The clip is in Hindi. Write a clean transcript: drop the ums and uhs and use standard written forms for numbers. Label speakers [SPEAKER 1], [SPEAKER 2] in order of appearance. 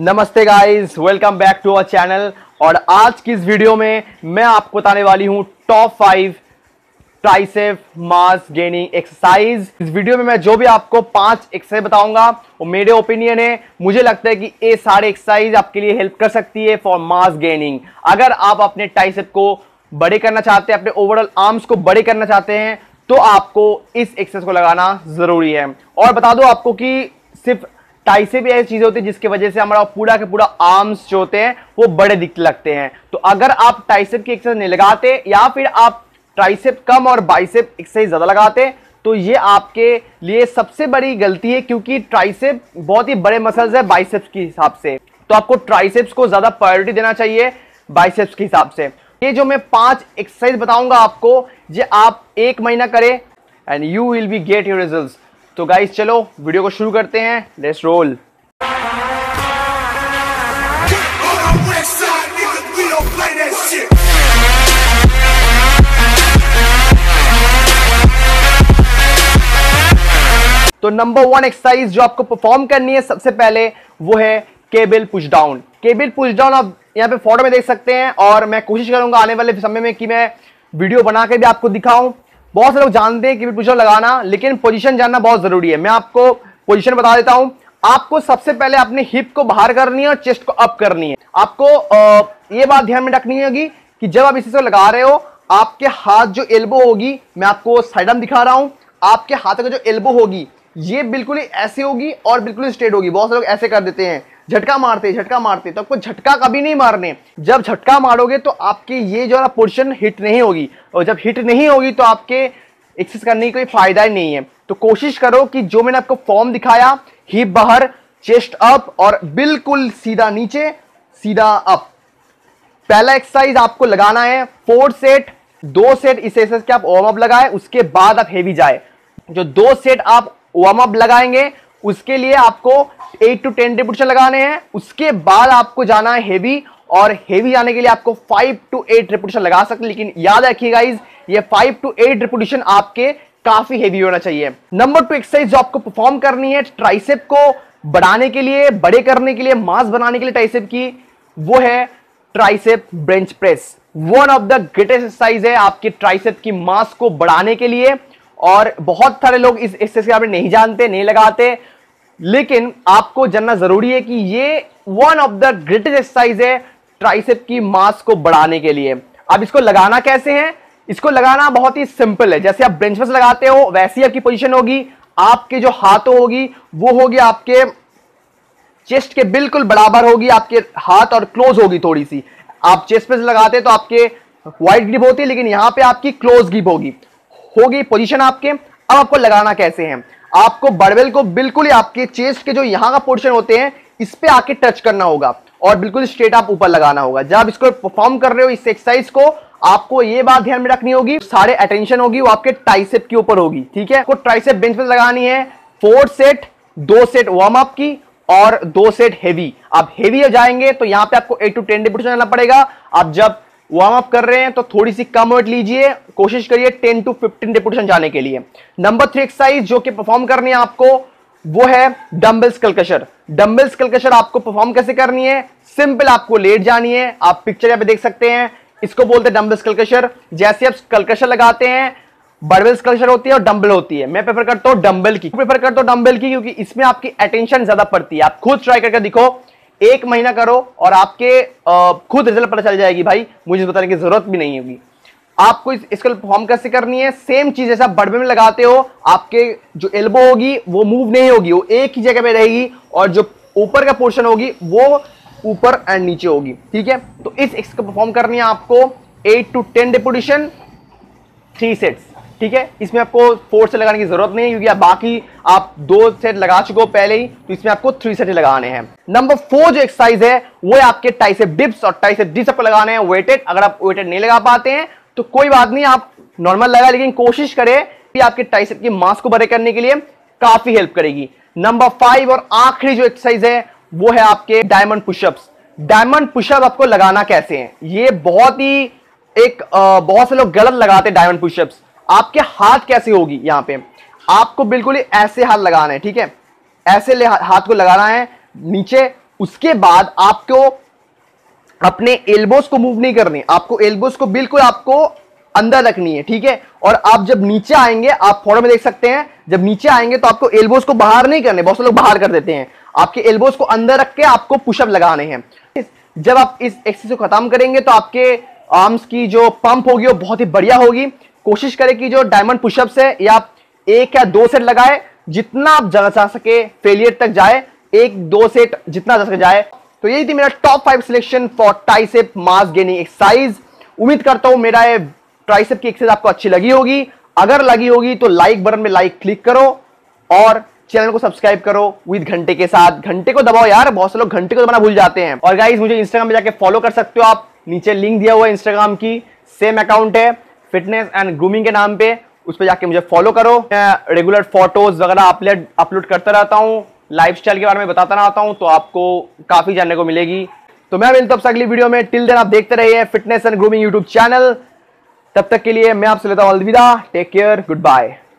[SPEAKER 1] नमस्ते guys, welcome back to our channel. और आज की इस वीडियो में मैं आपको बताने वाली हूं top 5 tricep mass gaining exercise. इस वीडियो में मैं जो भी आपको 5 एक्सरसाइज बताऊंगा वो मेरे ओपिनियन है। मुझे लगता है कि ये सारे एक्सरसाइज आपके लिए हेल्प कर सकती है फॉर मास गेनिंग। अगर आप अपने ट्राइसेप को बड़े करना चाहते हैं, अपने ओवरऑल आर्म्स को बड़े करना चाहते हैं, तो आपको इस एक्सरसाइज को लगाना जरूरी है। और बता दो आपको कि सिर्फ ट्राइसेप ऐसी चीज होती है जिसकी वजह से हमारा पूरा के पूरा आर्म्स जो होते हैं वो बड़े दिखने लगते हैं। तो अगर आप ट्राइसेप की एक्सरसाइज नहीं लगाते या फिर आप ट्राइसेप कम और बाइसेप एक्सरसाइज ज्यादा लगाते तो ये आपके लिए सबसे बड़ी गलती है, क्योंकि ट्राइसेप बहुत ही बड़े मसल्स है बाइसेप्स के हिसाब से। तो आपको ट्राइसेप्स को ज्यादा प्रायोरिटी देना चाहिए बाइसेप्स के हिसाब से। ये जो मैं 5 एक्सरसाइज बताऊंगा आपको, ये आप 1 महीना करें and you will be get your results. तो गाइस चलो वीडियो को शुरू करते हैं, लेट्स रोल। तो नंबर 1 एक्सरसाइज जो आपको परफॉर्म करनी है सबसे पहले वो है cable push down. Cable push down आप यहाँ पे फोटो में देख सकते हैं, और मैं कोशिश करूंगा आने वाले समय में कि मैं वीडियो बना के भी आपको दिखाऊं। बहुत से लोग जानते हैं केबल पुश डाउन लगाना, लेकिन पोजीशन जानना बहुत जरूरी है। मैं आपको पोजीशन बता देता हूं। आपको सबसे पहले अपने हिप को बाहर करनी है और चेस्ट को अप करनी है। आपको ये बात ध्यान में रखनी होगी कि जब आप इसे लगा रहे हो, आपके हाथ जो एल्बो होगी, मैं आपको साइड में दिखा रहा हूं, आपके हाथ का जो एल्बो होगी ये बिल्कुल ही ऐसे होगी और बिल्कुल स्ट्रेट होगी। बहुत से लोग ऐसे कर देते हैं, झटका मारते, तो आपको झटका कभी नहीं मारने। जब झटका मारोगे तो आपके ये जो पोजीशन हिट नहीं होगी, और जब हिट नहीं होगी तो आपके एक्सरसाइज करने की कोई फायदा ही नहीं है। तो कोशिश करो कि जो मैंने आपको फॉर्म दिखाया, हिप बाहर, चेस्ट अप और बिल्कुल सीधा नीचे, सीधा अप। पहला एक्सरसाइज आपको लगाना है 4 सेट, 2 सेट इस एक्सरसाइज के आप वार्म अप लगाए, उसके बाद आप हेवी जाए। जो 2 सेट आप वार्म अप लगाएंगे उसके लिए आपको 8 to 10 रिपीटेशन लगाने हैं। उसके बाद आपको जाना है हेवी, और हेवी जाने के लिए आपको 5 to 8 रिपीटेशन लगा सकते हैं। लेकिन याद रखिए गाइस, ये 5 to 8 रिपीटेशन आपके काफी हेवी होना चाहिए। नंबर 2 एक्सरसाइज जो आपको परफॉर्म करनी है ट्राइसेप को बढ़ाने के लिए, बड़े करने के लिए, मास बनाने के लिए ट्राइसेप की, वो है tricep bench press. One of the greatest exercise है आपके ट्राइसेप की मास को बढ़ाने के लिए। और बहुत सारे लोग इस एक्सरसाइज के बारे में नहीं जानते, नहीं लगाते, लेकिन आपको जानना जरूरी है कि ये one of the greatest exercise है ट्राइसेप की मास को बढ़ाने के लिए। अब इसको लगाना कैसे है? इसको लगाना बहुत ही सिंपल है। जैसे आप बेंच प्रेस लगाते हो वैसी आपकी पोजीशन होगी। आपके जो हाथों होगी वो होगी आपके चेस्ट के बिल्कुल बराबर होगी, आपके हाथ और क्लोज होगी थोड़ी सी। आप चेस्ट प्रेस लगाते हैं तो आपके वाइड ग्रिप होती है, लेकिन यहां पे आपकी क्लोज ग्रिप होगी पोजीशन आपके। अब आपको लगाना कैसे है? आपको बarbell को बिल्कुल ही आपके चेस्ट के जो यहां का पोर्शन होते हैं इस पे आके टच करना होगा और बिल्कुल स्ट्रेट आप ऊपर लगाना होगा। जब आप इसको परफॉर्म कर रहे हो इस एक्सरसाइज को, आपको ये बात ध्यान में रखनी होगी, सारे अटेंशन होगी वो आपके ट्राइसेप के ऊपर होगी। ठीक है, आपको ट्राइसेप बेंच पे लगानी है 4 सेट, 2 सेट वार्म अप की और 2 सेट हेवी। आप हेवी जाएंगे तो यहां पे आपको 8 to 10 रिपीटेशन जाना पड़ेगा। आप जब वार्म अप कर रहे हैं तो थोड़ी सी कम वेट लीजिए, कोशिश करिए 10 to 15 रिपीटेशन जाने के लिए। नंबर 3 एक्सरसाइज जो कि परफॉर्म करनी है आपको, वो है dumbbell skull crusher. Dumbbell skull crusher आपको परफॉर्म कैसे करनी है? सिंपल, आपको लेट जानी है। आप पिक्चर यहाँ पे देख सकते हैं, इसको बोलते हैं डंबल स्कल क्रशर। जैसे आप स्कल क्रशर लगाते हैं, बarbell स्कल क्रशर होती है और डंबल होती है। मैं प्रेफर करता हूं डंबल की, क्योंकि इसमें आपकी अटेंशन ज्यादा पड़ती है। आप खुद ट्राई करके दिखो, 1 महीना करो और आपके खुद रिजल्ट पता चल जाएगी भाई, मुझे बताने की जरूरत भी नहीं होगी। आपको इसको परफॉर्म कैसे करनी है? सेम चीज जैसे आप बarbell में लगाते हो, आपके जो एल्बो होगी वो मूव नहीं होगी, वो एक ही जगह पे रहेगी, और जो ऊपर का पोर्शन होगी वो ऊपर एंड नीचे होगी। ठीक है, तो इस एक्सरसाइज को परफॉर्म करनी है आपको 8 to 10 रिपीटेशन, 3 सेट्स। ठीक है, इसमें आपको 4 सेट लगाने की जरूरत नहीं है, क्योंकि बाकी आप 2 सेट लगा चुके हो पहले ही, तो इसमें आपको 3 सेट लगाने हैं। नंबर 4 जो एक्सरसाइज है वो है आपके ट्राइसेप डिप्स, और ट्राइसेप डिप्स आपको लगाने हैं वेटेड। अगर आप वेटेड नहीं लगा पाते हैं तो कोई बात नहीं, आप नॉर्मल लगा, लेकिन कोशिश करें कि आपके ट्राइसेप की मास को बड़े करने के लिए काफी हेल्प करेगी। नंबर 5 और आखिरी जो एक्सरसाइज है वो है आपके डायमंड पुशअप्स। डायमंड पुशअप आपको लगाना कैसे है? ये बहुत से लोग गलत लगाते हैं डायमंड पुशअप्स। आपके हाथ कैसे होगी? यहां पे आपको बिल्कुल ही ऐसे हाथ लगाना है। ठीक है, ऐसे हाथ को लगाना है, नीचे उसके बाद आपको अपने एल्बोस को मूव नहीं करनी, आपको एल्बोस को बिल्कुल आपको अंदर रखनी है, ठीक है। और आप जब नीचे आएंगे, आप फोटो में देख सकते हैं, जब नीचे आएंगे तो आपको एल्बोस को बाहर नहीं करने, बहुत से लोग बाहर कर देते हैं। आपके एल्बोस को अंदर रख के आपको पुशअप लगाने हैं। जब आप इस एक्सरसाइज को खत्म करेंगे तो आपके आर्म्स की जो पंप होगी वो बहुत ही बढ़िया होगी। कोशिश करें कि जो डायमंड पुशअप्स है या आप 1 या 2 सेट लगाए, जितना आप जा सके फेलियर तक जाए, 1-2 सेट जितना जा सके जाए। तो यही थी मेरा top 5 selection for tricep mass gaining exercise. उम्मीद करता हूं मेरा ये ट्राइसेप की एक्सरसाइज आपको अच्छी लगी होगी। अगर लगी होगी तो लाइक बटन में लाइक क्लिक करो और चैनल को सब्सक्राइब करो विद घंटे के साथ। घंटे को दबाओ यार, बहुत से लोग घंटे को दबाना भूल जाते हैं। और गाइस मुझे इंस्टाग्राम पे जाके फॉलो कर सकते हो आप, नीचे लिंक दिया हुआ है इंस्टाग्राम की, सेम अकाउंट है फिटनेस एंड ग्रूमिंग के नाम पे, उस पर जाके मुझे फॉलो करो। मैं रेगुलर फोटोज वगैरह अपलोड करता रहता हूँ, लाइफस्टाइल के बारे में बताता रहता हूँ, तो आपको काफी जानने को मिलेगी। तो मैं मिलता हूं अगली वीडियो में। टिल देन आप देखते रहिए fitness and grooming YouTube channel. तब तक के लिए मैं आपसे लेता हूं अलविदा। Take care, good bye.